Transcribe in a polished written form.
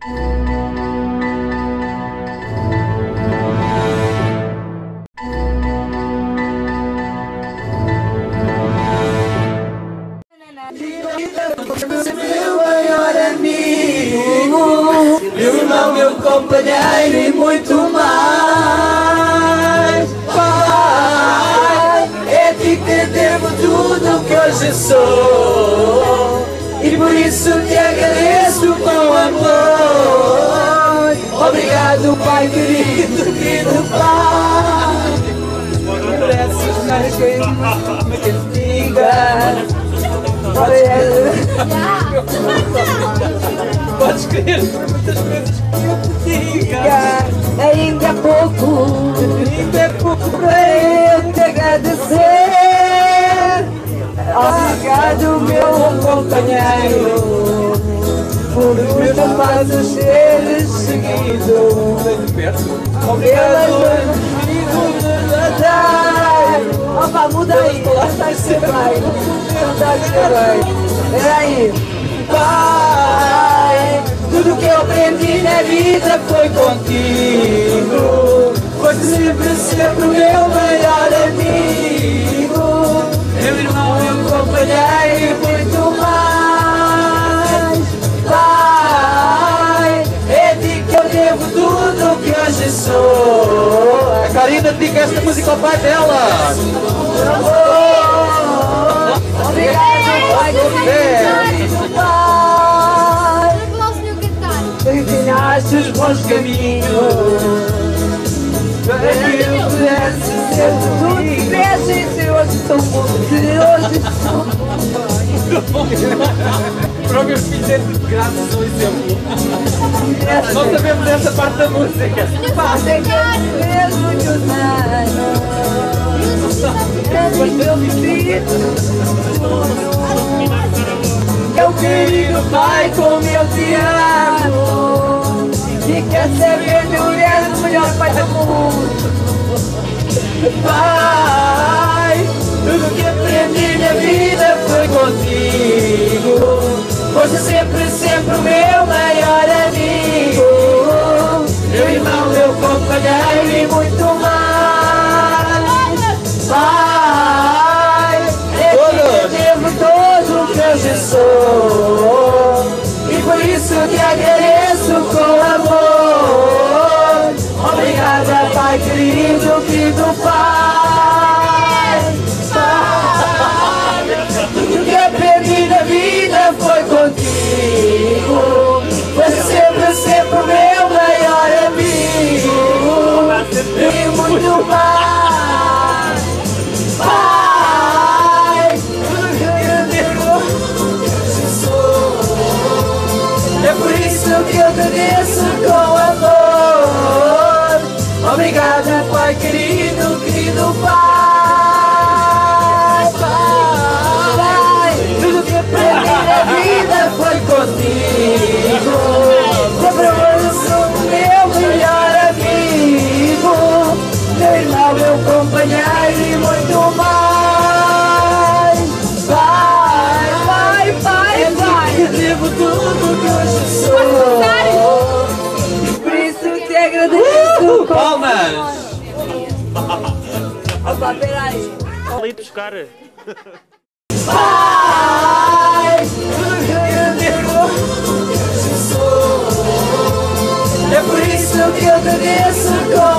Meu maior amigo, meu irmão, meu companheiro e muito mais. Pai, é ti que devo tudo que hoje sou, e por isso te agradeço com amor. Obrigado, Pai querido, querido Pai, por essas marcas antigas. Podes crer, muitas vezes que eu te diga. Ainda é pouco para eu te agradecer. Obrigado, meu companheiro, por os meus passos seres seguidos. Obrigado, amigo de Natal. Opa, muda aí, está a ser bem. Está a ser bem. Peraí. Pai, tudo que eu aprendi na vida foi contigo. Foi sempre, sempre o meu melhor amigo, meu irmão, meu companheiro e muito mais. Pai, é de que eu devo tudo que hoje sou. A Karina dedica esta música ao pai dela. Obrigado, Pai querido, Pai. Tu ensinaste os bons caminhos para que eu pudesse ser tudo que tivesse e ser hoje tão bom. Hoje Para os meus filhos é tudo graças ao exemplo. Não sabemos essa parte da música. Fazem mesmo que os anos. Mas meu filho, meu querido Pai, como eu te amo. E quer saber, meu és o melhor pai do mundo. Pai, tudo que aprendi na vida foi contigo. Foste sempre, sempre o meu maior amigo, meu irmão, meu companheiro e muito mais. Pai, é que devo todo o que hoje sou, e por isso te agradeço com amor. Obrigada, Pai querido, querido Pai. Pai, tudo que aprendi na vida foi contigo. Foi sempre, sempre o meu maior amigo, e muito mais. Pai, tudo que eu devo sou. É por isso que eu agradeço com amor. Obrigada, Pai querido, querido Pai. Pai, tudo que aprendi na vida foi contigo. Sempre eu sou o meu melhor amigo, meu irmão, meu companheiro e muito mais. Pai, pai, pai, pai, eu devo tudo que hoje sou, por isso te agradeço. Palmas! Opa, peraí. Ali buscar. Pai, tudo que eu devo sou, é por isso que eu agradeço com